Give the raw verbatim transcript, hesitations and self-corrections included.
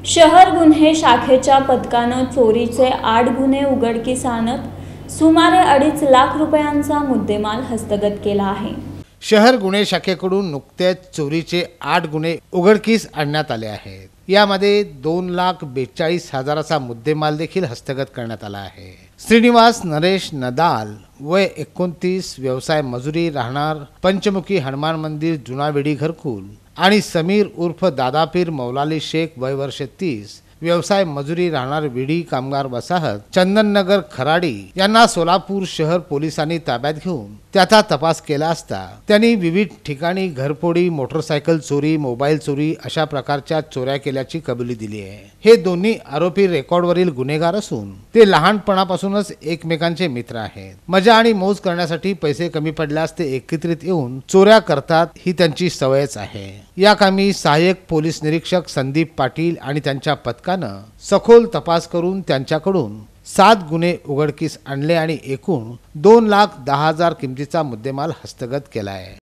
शहर गुन्हे शाखेच्या पथकानं चोरीचे आठ गुन्हे उघडकीस आणत सुमारे अडीच लाख रुपयांचा मुद्देमाल हस्तगत केला आहे। शहर गुन्हे शाखेकडून नुकत्याच चोरीचे आठ गुन्हे उघडकीस आणण्यात आले आहेत। यामध्ये दोन लाख बेचाळीस हजाराचा मुद्देमाल देखील हस्तगत करण्यात आला आहे। श्रीनिवास नरेश नदाल वय एकोणतीस, व्यवसाय मजुरी, राहणार पंचमुखी हनुमान मंदिर, जुनावेडी घरकुल आणि समीर उर्फ दादापीर मौलाली शेख वय वर्ष तीस, व्यवसाय मजुरी, राहणार विडी कामगार वसाहत, चंदननगर खराडी यांना सोलापूर शहर पोलिसांनी ताब्यात घेऊन त्याचा तपास केला असता त्यांनी विविध ठिकाणी घरफोडी, मोटरसायकल चोरी, मोबाईल चोरी अशा प्रकारच्या चोऱ्या केल्याची कबुली दिली आहे। हे दोन्ही आरोपी रेकॉर्डवरील गुन्हेगार असून ते लहानपणापासूनच एकमेकांचे मित्र आहेत। मजा आणि मौज करण्यासाठी पैसे कमी पडल्यास ते एकत्रित येऊन चोऱ्या करतात, ही त्यांची सवयच आहे। या कामी सहाय्यक पोलीस निरीक्षक संदीप पाटील आणि त्यांच्या पथकानं सखोल तपास करून त्यांच्याकडून सात गुन्हे उघडकीस आणले आणि एकूण दोन लाख दहा हजार किमतीचा मुद्देमाल हस्तगत केला आहे।